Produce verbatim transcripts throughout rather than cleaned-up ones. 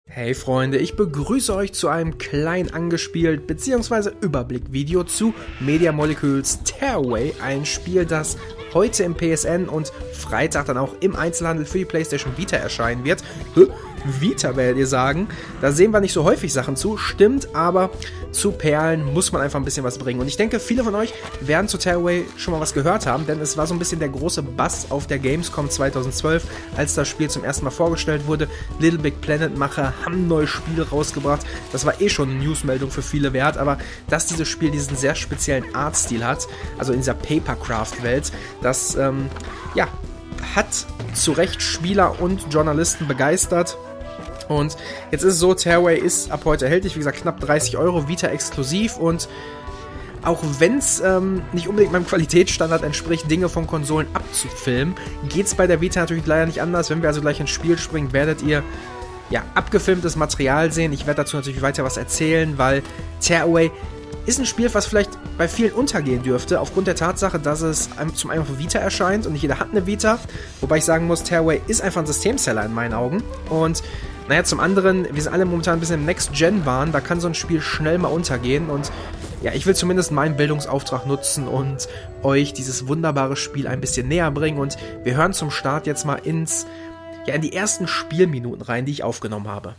Hey Freunde, ich begrüße euch zu einem klein angespielt bzw. Überblick-Video zu Media Molecules Tearaway, ein Spiel, das heute im P S N und Freitag dann auch im Einzelhandel für die PlayStation Vita erscheinen wird. Hä? Vita werdet ihr sagen. Da sehen wir nicht so häufig Sachen zu, stimmt, aber zu Perlen muss man einfach ein bisschen was bringen. Und ich denke, viele von euch werden zu Tearaway schon mal was gehört haben, denn es war so ein bisschen der große Buzz auf der Gamescom zweitausendzwölf, als das Spiel zum ersten Mal vorgestellt wurde. Little Big Planet Macher haben ein neues Spiel rausgebracht. Das war eh schon eine Newsmeldung für viele wert, aber dass dieses Spiel diesen sehr speziellen Artstil hat, also in dieser Papercraft-Welt, das, ähm, ja, hat zu Recht Spieler und Journalisten begeistert. Und jetzt ist es so, Tearaway ist ab heute erhältlich, wie gesagt, knapp dreißig Euro, Vita exklusiv, und auch wenn es ähm, nicht unbedingt meinem Qualitätsstandard entspricht, Dinge von Konsolen abzufilmen, geht es bei der Vita natürlich leider nicht anders. Wenn wir also gleich ins Spiel springen, werdet ihr ja abgefilmtes Material sehen. Ich werde dazu natürlich weiter was erzählen, weil Tearaway ist ein Spiel, was vielleicht bei vielen untergehen dürfte, aufgrund der Tatsache, dass es zum einen auf Vita erscheint und nicht jeder hat eine Vita, wobei ich sagen muss, Tearaway ist einfach ein Systemseller in meinen Augen. Und naja, zum anderen, wir sind alle momentan ein bisschen im Next-Gen-Wahn, da kann so ein Spiel schnell mal untergehen, und ja, ich will zumindest meinen Bildungsauftrag nutzen und euch dieses wunderbare Spiel ein bisschen näher bringen, und wir hören zum Start jetzt mal ins, ja, in die ersten Spielminuten rein, die ich aufgenommen habe.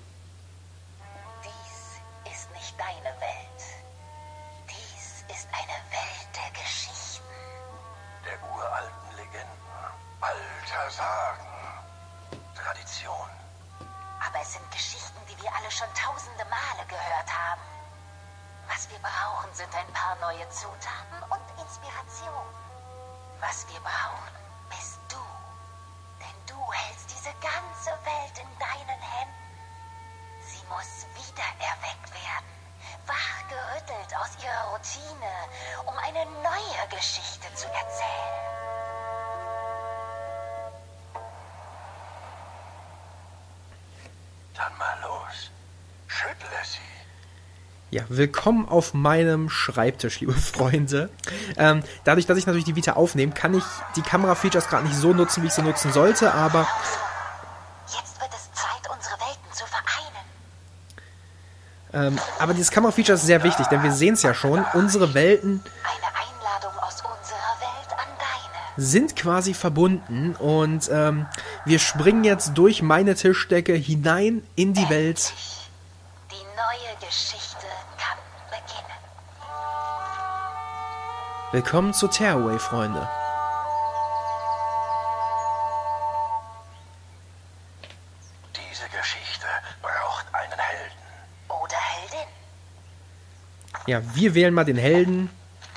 Dies ist nicht deine Welt. Dies ist eine Welt der Geschichten. Der uralten Legenden, alter Sagen, Tradition. Aber es sind Geschichten, die wir alle schon tausende Male gehört haben. Was wir brauchen, sind ein paar neue Zutaten und Inspiration. Was wir brauchen, bist du. Denn du hältst diese ganze Welt in deinen Händen. Sie muss wieder erweckt werden, wachgerüttelt aus ihrer Routine, um eine neue Geschichte zu erzählen. Dann mal los. Schüttle sie. Ja, willkommen auf meinem Schreibtisch, liebe Freunde. Ähm, dadurch, dass ich natürlich die Vita aufnehme, kann ich die Kamera-Features gerade nicht so nutzen, wie ich sie nutzen sollte, aber Jetzt wird es Zeit, unsere Welten zu vereinen. ähm, aber dieses Kamera-Feature ist sehr wichtig, denn wir sehen es ja schon, unsere Welten Eine Einladung aus unserer Welt an deine. sind quasi verbunden, und ähm, wir springen jetzt durch meine Tischdecke hinein in die Welt. Die neue Geschichte kann beginnen. Willkommen zu Tearaway, Freunde. Diese Geschichte braucht einen Helden. Oder Heldin. Ja, wir wählen mal den Helden.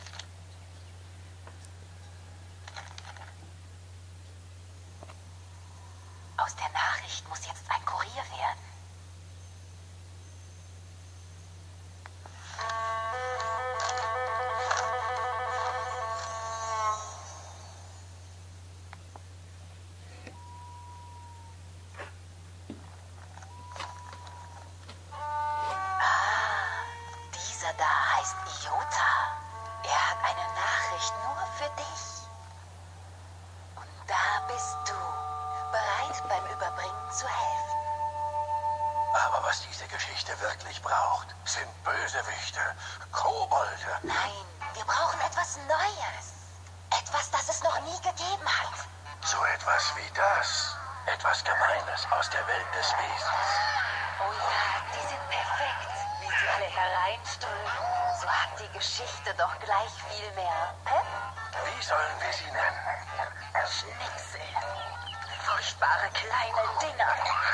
Aus der Nachricht muss jetzt ein Kurier werden. Dieser da heißt Iota. Er hat eine Nachricht nur für dich. Und da bist du, bereit beim Überbringen zu helfen. Aber was diese Geschichte wirklich braucht, sind Bösewichte, Kobolde. Nein, wir brauchen etwas Neues. Etwas, das es noch nie gegeben hat. So etwas wie das. Etwas Gemeines aus der Welt des Wesens. Oh ja, die sind perfekt. Wie sie alle hereinströmen, so hat die Geschichte doch gleich viel mehr. Hä? Wie sollen wir sie nennen? Schnicksel. Furchtbare kleine Dinger.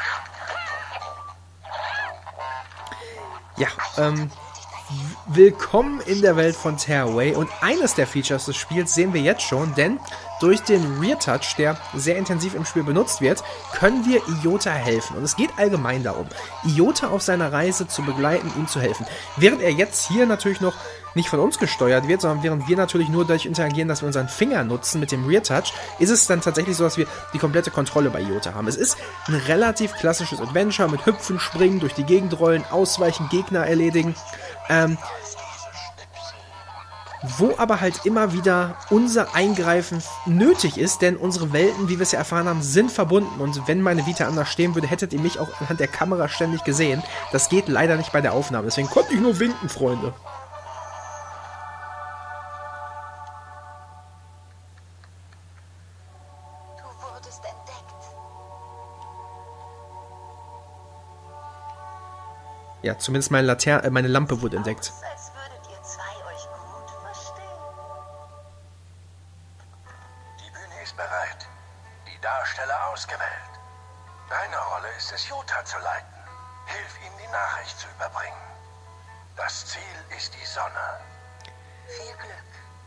Ja, ähm, willkommen in der Welt von Tearaway, und eines der Features des Spiels sehen wir jetzt schon, denn durch den Rear Touch, der sehr intensiv im Spiel benutzt wird, können wir Iota helfen. Und es geht allgemein darum, Iota auf seiner Reise zu begleiten, ihm zu helfen. Während er jetzt hier natürlich noch nicht von uns gesteuert wird, sondern während wir natürlich nur dadurch interagieren, dass wir unseren Finger nutzen mit dem Rear Touch, ist es dann tatsächlich so, dass wir die komplette Kontrolle bei Iota haben. Es ist ein relativ klassisches Adventure mit Hüpfen, Springen, durch die Gegend rollen, ausweichen, Gegner erledigen. Ähm, wo aber halt immer wieder unser Eingreifen nötig ist, denn unsere Welten, wie wir es ja erfahren haben, sind verbunden. Und wenn meine Vita anders stehen würde, hättet ihr mich auch anhand der Kamera ständig gesehen. Das geht leider nicht bei der Aufnahme, deswegen konnte ich nur winken, Freunde. Du wurdest entdeckt. Ja, zumindest meine, Later äh, meine Lampe wurde entdeckt. Als würdet ihr zwei euch gut verstehen. Die Bühne ist bereit. Die Darsteller ausgewählt. Deine Rolle ist es, Jota zu leiten. Hilf ihm, die Nachricht zu überbringen. Das Ziel ist die Sonne. Viel Glück.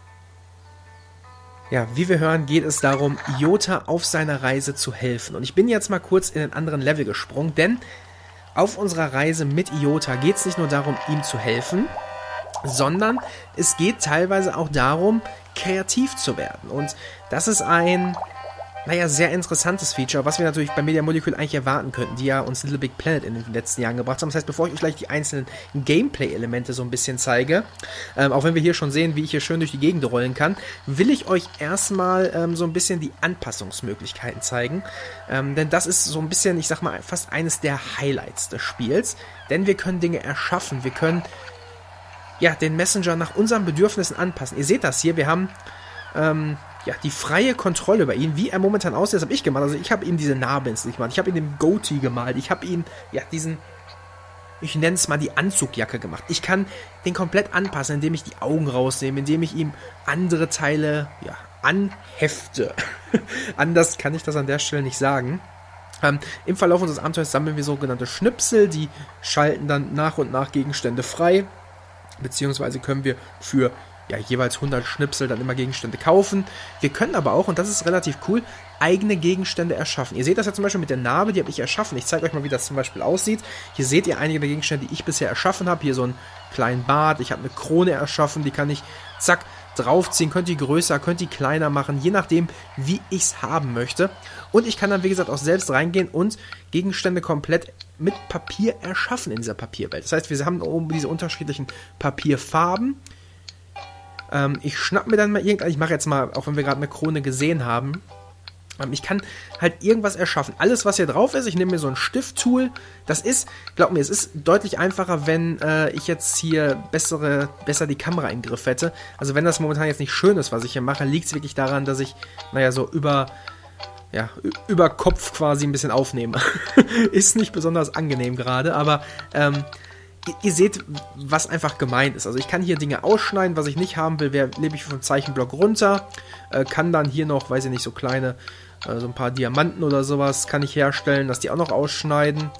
Ja, wie wir hören, geht es darum, Jota auf seiner Reise zu helfen. Und ich bin jetzt mal kurz in einen anderen Level gesprungen, denn auf unserer Reise mit Jota geht es nicht nur darum, ihm zu helfen, sondern es geht teilweise auch darum, kreativ zu werden. Und das ist ein, naja, sehr interessantes Feature, was wir natürlich bei Media Molecule eigentlich erwarten könnten, die ja uns Little Big Planet in den letzten Jahren gebracht haben. Das heißt, bevor ich euch gleich die einzelnen Gameplay-Elemente so ein bisschen zeige, ähm, auch wenn wir hier schon sehen, wie ich hier schön durch die Gegend rollen kann, will ich euch erstmal ähm, so ein bisschen die Anpassungsmöglichkeiten zeigen. Ähm, denn das ist so ein bisschen, ich sag mal, fast eines der Highlights des Spiels. Denn wir können Dinge erschaffen, wir können ja den Messenger nach unseren Bedürfnissen anpassen. Ihr seht das hier, wir haben ähm, ja, die freie Kontrolle über ihn, wie er momentan aussieht, das habe ich gemacht. Also ich habe ihm diese Narbe ins Gesicht gemacht, ich habe ihm den Goatee gemalt, ich habe ihn, ja, diesen, ich nenne es mal die Anzugjacke gemacht. Ich kann den komplett anpassen, indem ich die Augen rausnehme, indem ich ihm andere Teile, ja, anhefte. Anders kann ich das an der Stelle nicht sagen. Ähm, Im Verlauf unseres Abenteuers sammeln wir sogenannte Schnipsel, die schalten dann nach und nach Gegenstände frei, beziehungsweise können wir für ja, jeweils hundert Schnipsel dann immer Gegenstände kaufen. Wir können aber auch, und das ist relativ cool, eigene Gegenstände erschaffen. Ihr seht das ja zum Beispiel mit der Narbe, die habe ich erschaffen. Ich zeige euch mal, wie das zum Beispiel aussieht. Hier seht ihr einige der Gegenstände, die ich bisher erschaffen habe. Hier so einen kleinen Bart, ich habe eine Krone erschaffen, die kann ich, zack, draufziehen. Könnt ihr größer, könnt ihr kleiner machen, je nachdem, wie ich es haben möchte. Und ich kann dann, wie gesagt, auch selbst reingehen und Gegenstände komplett mit Papier erschaffen in dieser Papierwelt. Das heißt, wir haben oben diese unterschiedlichen Papierfarben. Ähm, ich schnapp mir dann mal irgendein, ich mache jetzt mal, auch wenn wir gerade eine Krone gesehen haben, ähm, ich kann halt irgendwas erschaffen. Alles, was hier drauf ist, ich nehme mir so ein Stifttool. Das ist, glaub mir, es ist deutlich einfacher, wenn äh, ich jetzt hier bessere, besser die Kamera im Griff hätte. Also wenn das momentan jetzt nicht schön ist, was ich hier mache, liegt es wirklich daran, dass ich, naja, so über, ja, über Kopf quasi ein bisschen aufnehme. Ist nicht besonders angenehm gerade, aber ähm, ihr seht, was einfach gemeint ist. Also ich kann hier Dinge ausschneiden, was ich nicht haben will, lebe ich vom Zeichenblock runter, äh, kann dann hier noch, weiß ich nicht, so kleine, äh, so ein paar Diamanten oder sowas kann ich herstellen, dass die auch noch ausschneiden.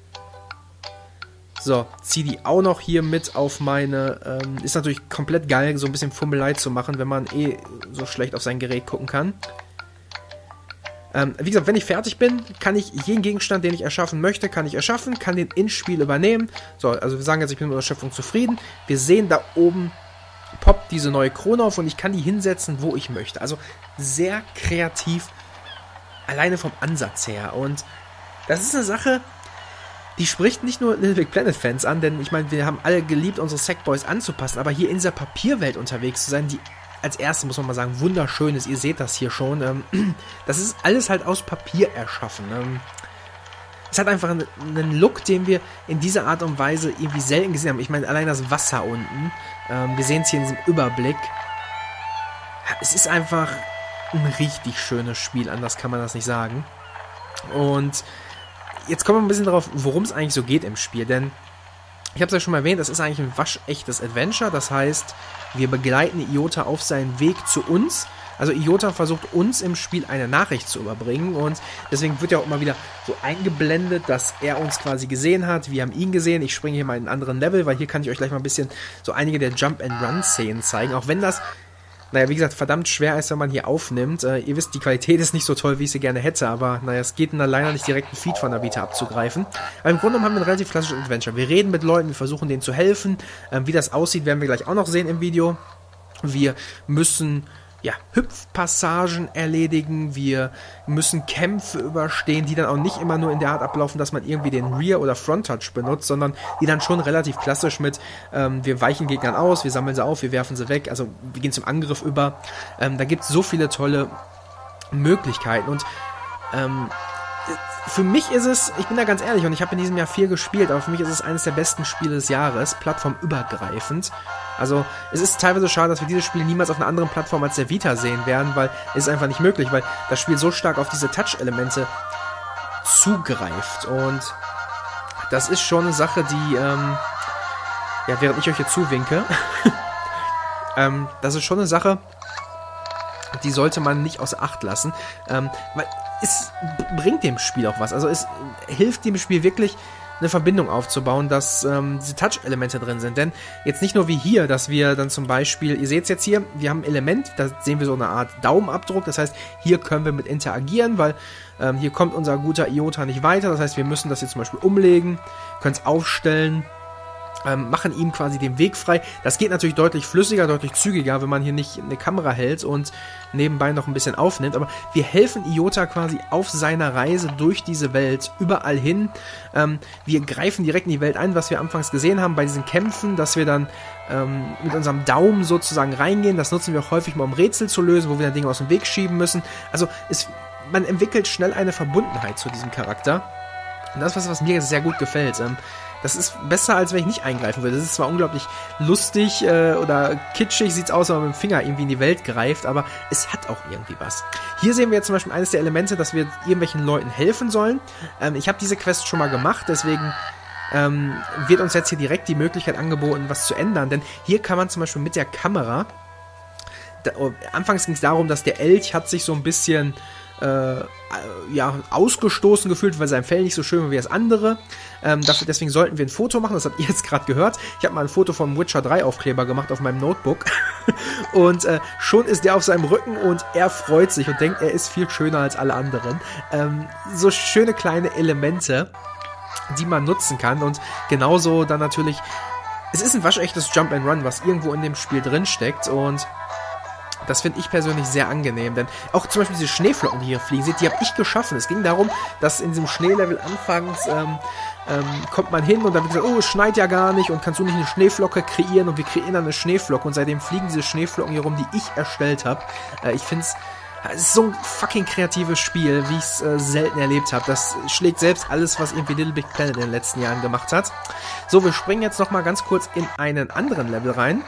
So, ziehe die auch noch hier mit auf meine, ähm, ist natürlich komplett geil, so ein bisschen Fummelei zu machen, wenn man eh so schlecht auf sein Gerät gucken kann. Ähm, wie gesagt, wenn ich fertig bin, kann ich jeden Gegenstand, den ich erschaffen möchte, kann ich erschaffen, kann den ins Spiel übernehmen. So, also wir sagen jetzt, ich bin mit der Schöpfung zufrieden. Wir sehen, da oben poppt diese neue Krone auf und ich kann die hinsetzen, wo ich möchte. Also sehr kreativ, alleine vom Ansatz her. Und das ist eine Sache, die spricht nicht nur Little Big Planet Fans an, denn ich meine, wir haben alle geliebt, unsere Sackboys anzupassen, aber hier in dieser Papierwelt unterwegs zu sein, die als erstes, muss man mal sagen, wunderschön ist. Ihr seht das hier schon. Ähm, das ist alles halt aus Papier erschaffen. Ähm, es hat einfach einen, einen Look, den wir in dieser Art und Weise irgendwie selten gesehen haben. Ich meine, allein das Wasser unten. Ähm, wir sehen es hier in diesem Überblick. Es ist einfach ein richtig schönes Spiel. Anders kann man das nicht sagen. Und jetzt kommen wir ein bisschen darauf, worum es eigentlich so geht im Spiel. Denn ich habe es ja schon mal erwähnt, das ist eigentlich ein waschechtes Adventure. Das heißt, wir begleiten Jota auf seinen Weg zu uns. Also Jota versucht uns im Spiel eine Nachricht zu überbringen und deswegen wird ja auch immer wieder so eingeblendet, dass er uns quasi gesehen hat. Wir haben ihn gesehen. Ich springe hier mal in einen anderen Level, weil hier kann ich euch gleich mal ein bisschen so einige der Jump-and-Run-Szenen zeigen. Auch wenn das, naja, wie gesagt, verdammt schwer ist, wenn man hier aufnimmt. Äh, ihr wisst, die Qualität ist nicht so toll, wie ich sie gerne hätte, aber naja, es geht dann leider nicht direkt einen Feed von der Vita abzugreifen. Aber im Grunde genommen haben wir ein relativ klassisches Adventure. Wir reden mit Leuten, wir versuchen denen zu helfen. Ähm, wie das aussieht, werden wir gleich auch noch sehen im Video. Wir müssen ja, Hüpfpassagen erledigen, wir müssen Kämpfe überstehen, die dann auch nicht immer nur in der Art ablaufen, dass man irgendwie den Rear- oder Front-Touch benutzt, sondern die dann schon relativ klassisch mit, ähm, wir weichen Gegnern aus, wir sammeln sie auf, wir werfen sie weg, also wir gehen zum Angriff über. Ähm, da gibt es so viele tolle Möglichkeiten und ähm, für mich ist es, ich bin da ganz ehrlich und ich habe in diesem Jahr viel gespielt, aber für mich ist es eines der besten Spiele des Jahres, plattformübergreifend. Also es ist teilweise schade, dass wir dieses Spiel niemals auf einer anderen Plattform als der Vita sehen werden, weil es ist einfach nicht möglich, weil das Spiel so stark auf diese Touch-Elemente zugreift und das ist schon eine Sache, die, ähm, ja, während ich euch hier zuwinke, ähm, das ist schon eine Sache, die sollte man nicht außer Acht lassen, ähm, weil es bringt dem Spiel auch was. Also es hilft dem Spiel wirklich, eine Verbindung aufzubauen, dass ähm, diese Touch-Elemente drin sind. Denn jetzt nicht nur wie hier, dass wir dann zum Beispiel, ihr seht es jetzt hier, wir haben ein Element, da sehen wir so eine Art Daumenabdruck. Das heißt, hier können wir mit interagieren, weil ähm, hier kommt unser guter Iota nicht weiter. Das heißt, wir müssen das jetzt zum Beispiel umlegen, können es aufstellen, Ähm, machen ihm quasi den Weg frei. Das geht natürlich deutlich flüssiger, deutlich zügiger, wenn man hier nicht eine Kamera hält und nebenbei noch ein bisschen aufnimmt. Aber wir helfen Iota quasi auf seiner Reise durch diese Welt überall hin. Ähm, wir greifen direkt in die Welt ein, was wir anfangs gesehen haben bei diesen Kämpfen, dass wir dann ähm, mit unserem Daumen sozusagen reingehen. Das nutzen wir auch häufig mal, um Rätsel zu lösen, wo wir dann Dinge aus dem Weg schieben müssen. Also es, man entwickelt schnell eine Verbundenheit zu diesem Charakter. Und das ist was, was mir sehr gut gefällt. Ähm, Das ist besser, als wenn ich nicht eingreifen würde. Das ist zwar unglaublich lustig äh, oder kitschig, sieht es aus, wenn man mit dem Finger irgendwie in die Welt greift, aber es hat auch irgendwie was. Hier sehen wir jetzt zum Beispiel eines der Elemente, dass wir irgendwelchen Leuten helfen sollen. Ähm, ich habe diese Quest schon mal gemacht, deswegen ähm, wird uns jetzt hier direkt die Möglichkeit angeboten, was zu ändern. Denn hier kann man zum Beispiel mit der Kamera, da, oh, anfangs ging es darum, dass der Elch hat sich so ein bisschen Äh, ja, ausgestoßen gefühlt, weil sein Fell nicht so schön war wie das andere. Ähm, dafür, deswegen sollten wir ein Foto machen, das habt ihr jetzt gerade gehört. Ich habe mal ein Foto vom Witcher drei Aufkleber gemacht auf meinem Notebook. Und äh, schon ist der auf seinem Rücken und er freut sich und denkt, er ist viel schöner als alle anderen. Ähm, so schöne kleine Elemente, die man nutzen kann und genauso dann natürlich, es ist ein waschechtes Jump and Run, was irgendwo in dem Spiel drin steckt und das finde ich persönlich sehr angenehm, denn auch zum Beispiel diese Schneeflocken, die hier fliegen, seht, die habe ich geschaffen. Es ging darum, dass in diesem Schneelevel anfangs ähm, ähm, kommt man hin und dann wird gesagt, oh, es schneit ja gar nicht und kannst du nicht eine Schneeflocke kreieren und wir kreieren dann eine Schneeflocke und seitdem fliegen diese Schneeflocken hier rum, die ich erstellt habe. Äh, ich finde es, es ist so ein fucking kreatives Spiel, wie ich es äh, selten erlebt habe. Das schlägt selbst alles, was irgendwie Little Big Planet in den letzten Jahren gemacht hat. So, wir springen jetzt nochmal ganz kurz in einen anderen Level rein.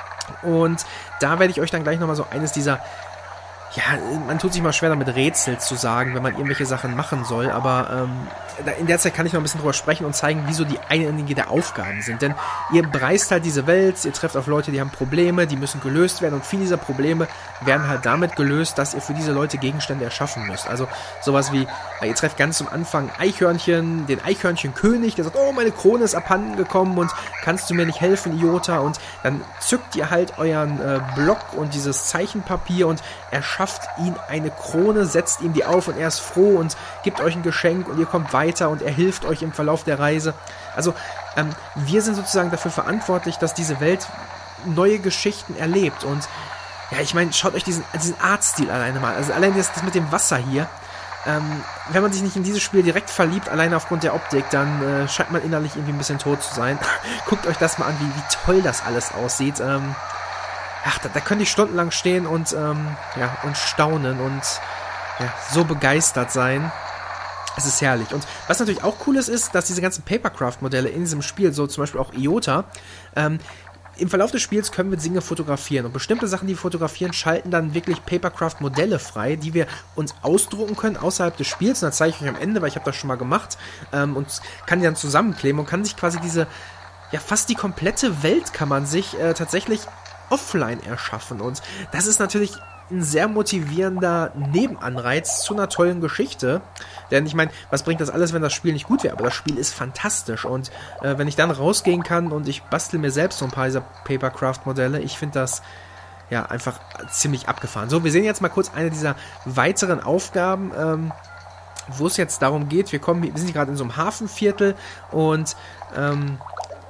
Und da werde ich euch dann gleich nochmal so eines dieser, ja, man tut sich mal schwer damit Rätsel zu sagen, wenn man irgendwelche Sachen machen soll, aber ähm, in der Zeit kann ich noch ein bisschen drüber sprechen und zeigen, wieso die einige der Aufgaben sind, denn ihr bereist halt diese Welt, ihr trefft auf Leute, die haben Probleme, die müssen gelöst werden und viele dieser Probleme werden halt damit gelöst, dass ihr für diese Leute Gegenstände erschaffen müsst, also sowas wie, ihr trefft ganz zum Anfang Eichhörnchen, den Eichhörnchenkönig, der sagt, oh, meine Krone ist abhanden gekommen und kannst du mir nicht helfen, Iota, und dann zückt ihr halt euren äh, Block und dieses Zeichenpapier und erschafft ihn eine Krone, setzt ihm die auf und er ist froh und gibt euch ein Geschenk und ihr kommt weiter und er hilft euch im Verlauf der Reise. Also ähm, wir sind sozusagen dafür verantwortlich, dass diese Welt neue Geschichten erlebt und ja, ich meine, schaut euch diesen, diesen Artstil alleine mal, also allein das, das mit dem Wasser hier, ähm, wenn man sich nicht in dieses Spiel direkt verliebt, alleine aufgrund der Optik, dann äh, scheint man innerlich irgendwie ein bisschen tot zu sein. Guckt euch das mal an, wie, wie toll das alles aussieht. Ähm, ach, da, da könnte ich stundenlang stehen und, ähm, ja, und staunen und ja, so begeistert sein. Es ist herrlich. Und was natürlich auch cool ist, ist, dass diese ganzen Papercraft-Modelle in diesem Spiel, so zum Beispiel auch Iota, ähm, im Verlauf des Spiels können wir Dinge fotografieren und bestimmte Sachen, die wir fotografieren, schalten dann wirklich Papercraft-Modelle frei, die wir uns ausdrucken können außerhalb des Spiels. Und das zeige ich euch am Ende, weil ich habe das schon mal gemacht ähm, und kann die dann zusammenkleben und kann sich quasi diese, ja, fast die komplette Welt kann man sich äh, tatsächlich offline erschaffen. Und das ist natürlich ein sehr motivierender Nebenanreiz zu einer tollen Geschichte. Denn ich meine, was bringt das alles, wenn das Spiel nicht gut wäre? Aber das Spiel ist fantastisch. Und äh, wenn ich dann rausgehen kann und ich bastel mir selbst so ein paar dieser Papercraft-Modelle, ich finde das ja einfach ziemlich abgefahren. So, wir sehen jetzt mal kurz eine dieser weiteren Aufgaben, ähm, wo es jetzt darum geht, wir kommen, wir sind gerade in so einem Hafenviertel und ähm,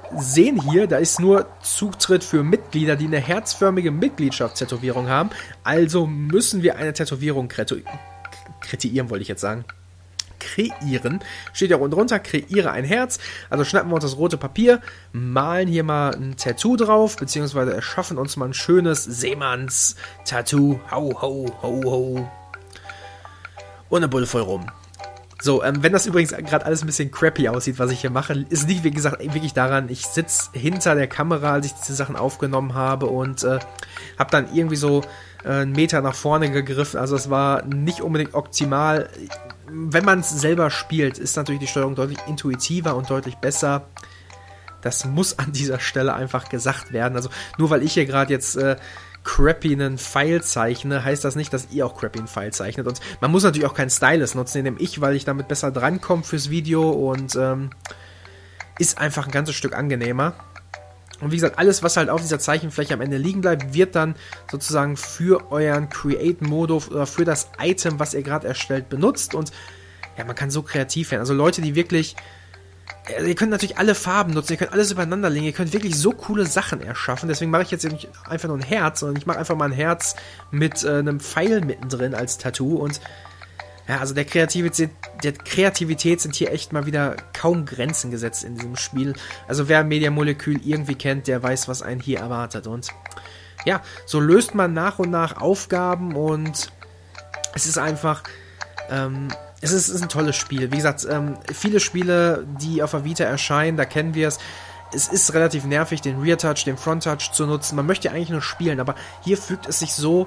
sehen hier, da ist nur Zutritt für Mitglieder, die eine herzförmige Mitgliedschaftstätowierung haben. Also müssen wir eine Tätowierung kreieren, wollte ich jetzt sagen. Kreieren. Steht ja unten drunter, kreiere ein Herz. Also schnappen wir uns das rote Papier, malen hier mal ein Tattoo drauf, beziehungsweise erschaffen uns mal ein schönes Seemanns-Tattoo. Hau, hau, hau, hau. Und eine Bulle voll rum. So, ähm, wenn das übrigens gerade alles ein bisschen crappy aussieht, was ich hier mache, ist nicht, wie gesagt, wirklich daran, ich sitze hinter der Kamera, als ich diese Sachen aufgenommen habe und äh, habe dann irgendwie so äh, einen Meter nach vorne gegriffen. Also es war nicht unbedingt optimal. Wenn man es selber spielt, ist natürlich die Steuerung deutlich intuitiver und deutlich besser. Das muss an dieser Stelle einfach gesagt werden. Also nur weil ich hier gerade jetzt äh, crappy einen Pfeil zeichne, heißt das nicht, dass ihr auch crappy einen Pfeil zeichnet. Und man muss natürlich auch keinen Stylus nutzen, den nehme ich, weil ich damit besser drankomme fürs Video und ähm, ist einfach ein ganzes Stück angenehmer. Und wie gesagt, alles, was halt auf dieser Zeichenfläche am Ende liegen bleibt, wird dann sozusagen für euren Create-Modus oder für das Item, was ihr gerade erstellt, benutzt. Und ja, man kann so kreativ werden. Also Leute, die wirklich... Also ihr könnt natürlich alle Farben nutzen, ihr könnt alles übereinander legen, ihr könnt wirklich so coole Sachen erschaffen. Deswegen mache ich jetzt nicht einfach nur ein Herz, sondern ich mache einfach mal ein Herz mit äh, einem Pfeil mittendrin als Tattoo. Und ja, also der Kreativität, der Kreativität sind hier echt mal wieder kaum Grenzen gesetzt in diesem Spiel. Also wer Media Molecule irgendwie kennt, der weiß, was einen hier erwartet. Und ja, so löst man nach und nach Aufgaben und es ist einfach... Ähm, Es ist, es ist ein tolles Spiel. Wie gesagt, ähm, viele Spiele, die auf der Vita erscheinen, da kennen wir es. Es ist relativ nervig, den Rear Touch, den Front Touch zu nutzen. Man möchte ja eigentlich nur spielen, aber hier fügt es sich so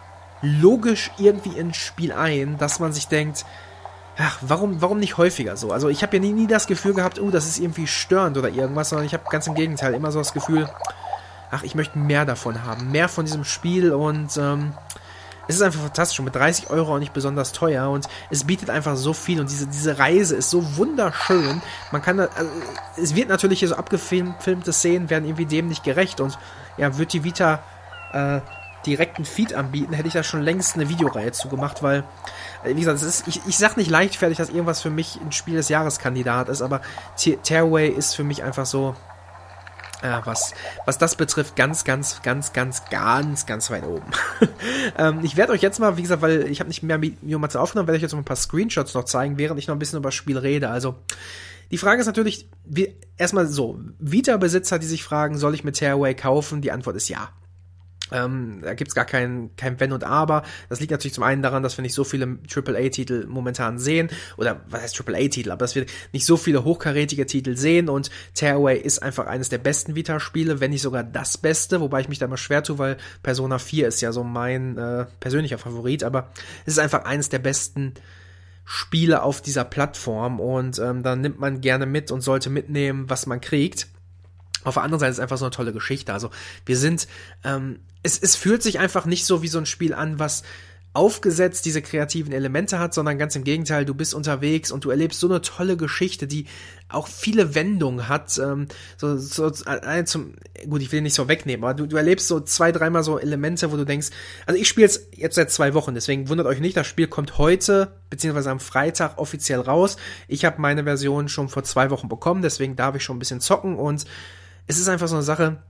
logisch irgendwie ins Spiel ein, dass man sich denkt, ach, warum, warum nicht häufiger so? Also ich habe ja nie, nie das Gefühl gehabt, oh, das ist irgendwie störend oder irgendwas, sondern ich habe ganz im Gegenteil immer so das Gefühl, ach, ich möchte mehr davon haben, mehr von diesem Spiel und ähm, es ist einfach fantastisch und mit dreißig Euro auch nicht besonders teuer und es bietet einfach so viel und diese, diese Reise ist so wunderschön. Man kann, da, also, es wird natürlich hier so abgefilmte Szenen werden irgendwie dem nicht gerecht und ja, wird die Vita äh, direkt einen Feed anbieten, hätte ich da schon längst eine Videoreihe zu gemacht, weil, äh, wie gesagt, es ist, ich, ich sag nicht leichtfertig, dass irgendwas für mich ein Spiel des Jahreskandidat ist, aber Tearaway ist für mich einfach so, Ja, was, was das betrifft, ganz, ganz, ganz, ganz, ganz, ganz weit oben. ähm, ich werde euch jetzt mal, wie gesagt, weil ich habe nicht mehr Videomaterial aufgenommen, werde ich jetzt mal ein paar Screenshots noch zeigen, während ich noch ein bisschen über das Spiel rede. Also, die Frage ist natürlich, wie, erstmal so, Vita-Besitzer, die sich fragen, soll ich mit Tearaway kaufen? Die Antwort ist ja. Ähm, da gibt's gar kein, kein Wenn und Aber. Das liegt natürlich zum einen daran, dass wir nicht so viele Triple A Titel momentan sehen. Oder was heißt Triple A Titel? Aber dass wir nicht so viele hochkarätige Titel sehen. Und Tearaway ist einfach eines der besten Vita-Spiele, wenn nicht sogar das Beste. Wobei ich mich da immer schwer tue, weil Persona vier ist ja so mein äh, persönlicher Favorit. Aber es ist einfach eines der besten Spiele auf dieser Plattform. Und ähm, dann nimmt man gerne mit und sollte mitnehmen, was man kriegt. Auf der anderen Seite ist es einfach so eine tolle Geschichte. Also wir sind, ähm, es, es fühlt sich einfach nicht so wie so ein Spiel an, was aufgesetzt diese kreativen Elemente hat, sondern ganz im Gegenteil, du bist unterwegs und du erlebst so eine tolle Geschichte, die auch viele Wendungen hat. Ähm, so, so äh, zum, gut, ich will nicht so wegnehmen, aber du, du erlebst so zwei, dreimal so Elemente, wo du denkst, also ich spiele es jetzt seit zwei Wochen, deswegen wundert euch nicht, das Spiel kommt heute, beziehungsweise am Freitag offiziell raus. Ich habe meine Version schon vor zwei Wochen bekommen, deswegen darf ich schon ein bisschen zocken und es ist einfach so eine Sache,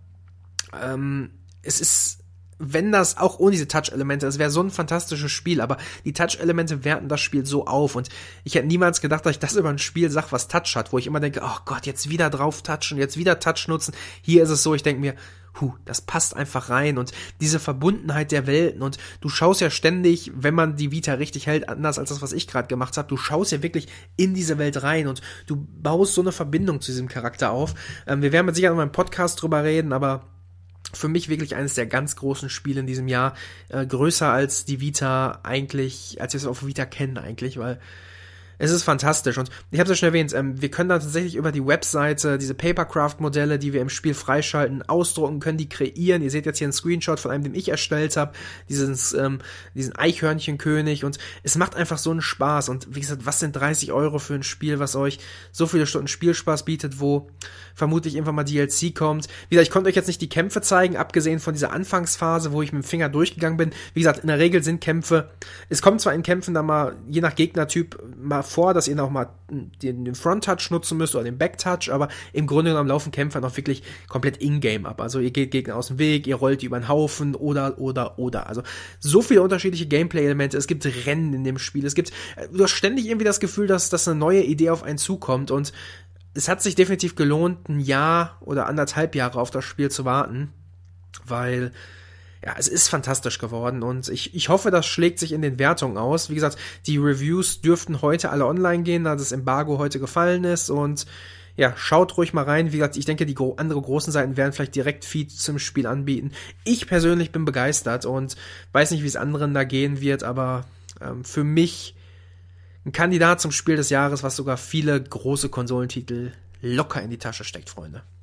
ähm, es ist, wenn das auch ohne diese Touch-Elemente, es wäre so ein fantastisches Spiel, aber die Touch-Elemente werten das Spiel so auf und ich hätte niemals gedacht, dass ich das über ein Spiel sage, was Touch hat, wo ich immer denke, oh Gott, jetzt wieder drauf touchen, jetzt wieder Touch nutzen. Hier ist es so, ich denke mir, huh, das passt einfach rein und diese Verbundenheit der Welten und du schaust ja ständig, wenn man die Vita richtig hält, anders als das, was ich gerade gemacht habe, du schaust ja wirklich in diese Welt rein und du baust so eine Verbindung zu diesem Charakter auf. Ähm, wir werden mit Sicherheit noch mal im Podcast drüber reden, aber für mich wirklich eines der ganz großen Spiele in diesem Jahr, äh, größer als die Vita eigentlich, als wir es auf Vita kennen eigentlich, weil es ist fantastisch und ich habe es ja schon erwähnt, ähm, wir können da tatsächlich über die Webseite diese Papercraft-Modelle, die wir im Spiel freischalten, ausdrucken, können die kreieren. Ihr seht jetzt hier einen Screenshot von einem, den ich erstellt habe, dieses, ähm, diesen Eichhörnchenkönig und es macht einfach so einen Spaß und wie gesagt, was sind dreißig Euro für ein Spiel, was euch so viele Stunden Spielspaß bietet, wo vermutlich irgendwann mal D L C kommt. Wie gesagt, ich konnte euch jetzt nicht die Kämpfe zeigen, abgesehen von dieser Anfangsphase, wo ich mit dem Finger durchgegangen bin. Wie gesagt, in der Regel sind Kämpfe, es kommt zwar in Kämpfen da mal, je nach Gegnertyp, mal vor, dass ihr noch mal den, den Front-Touch nutzen müsst oder den Back-Touch, aber im Grunde genommen laufen Kämpfer noch wirklich komplett in-game ab. Also ihr geht Gegner aus dem Weg, ihr rollt die über den Haufen oder, oder, oder. Also so viele unterschiedliche Gameplay-Elemente. Es gibt Rennen in dem Spiel. Es gibt, du hast ständig irgendwie das Gefühl, dass, dass eine neue Idee auf einen zukommt und es hat sich definitiv gelohnt, ein Jahr oder anderthalb Jahre auf das Spiel zu warten, weil ja, es ist fantastisch geworden und ich, ich hoffe, das schlägt sich in den Wertungen aus. Wie gesagt, die Reviews dürften heute alle online gehen, da das Embargo heute gefallen ist und ja, schaut ruhig mal rein. Wie gesagt, ich denke, die gro- andere großen Seiten werden vielleicht direkt Feeds zum Spiel anbieten. Ich persönlich bin begeistert und weiß nicht, wie es anderen da gehen wird, aber ähm, für mich ein Kandidat zum Spiel des Jahres, was sogar viele große Konsolentitel locker in die Tasche steckt, Freunde.